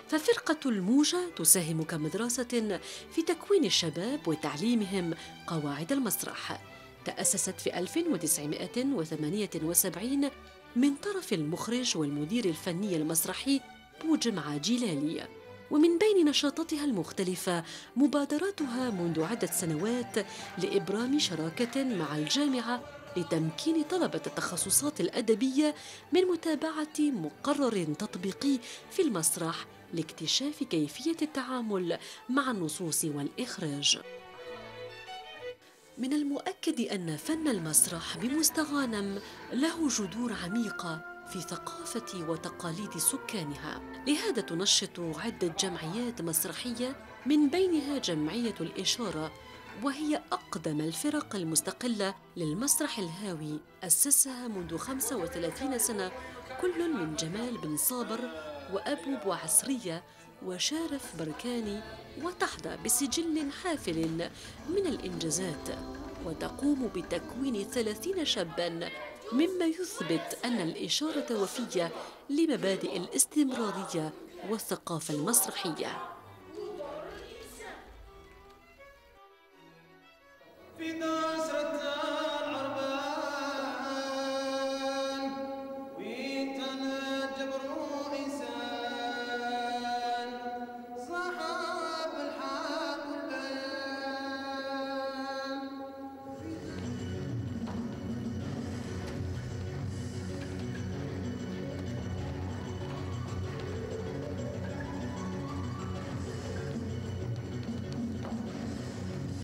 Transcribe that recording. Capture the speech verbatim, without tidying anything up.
ففرقة الموجة تساهم كمدرسة في تكوين الشباب وتعليمهم قواعد المسرح. تأسست في ألف وتسعمائة وثمانية وسبعين من طرف المخرج والمدير الفني المسرحي بوجمع جيلالي. ومن بين نشاطاتها المختلفة مبادراتها منذ عدة سنوات لإبرام شراكة مع الجامعة لتمكين طلبة التخصصات الأدبية من متابعة مقرر تطبيقي في المسرح لاكتشاف كيفية التعامل مع النصوص والإخراج. من المؤكد أن فن المسرح بمستغانم له جذور عميقة في ثقافة وتقاليد سكانها، لهذا تنشط عدة جمعيات مسرحية من بينها جمعية الإشارة، وهي أقدم الفرق المستقلة للمسرح الهاوي، أسسها منذ خمسة وثلاثين سنة كل من جمال بن صابر وأبو بوعسرية وشارف بركاني، وتحظى بسجل حافل من الإنجازات، وتقوم بتكوين ثلاثين شاباً، مما يثبت أن الإشارة وفية لمبادئ الاستمرارية والثقافة المسرحية.